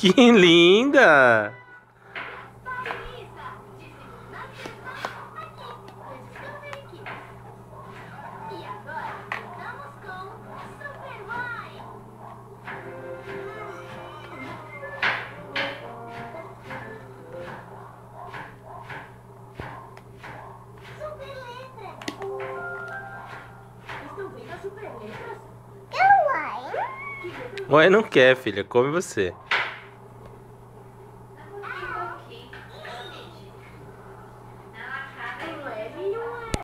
Que linda! E agora, vamos com Superboy! Super letra! Estão vendo as super letras? Ué, não quer, filha. Come você.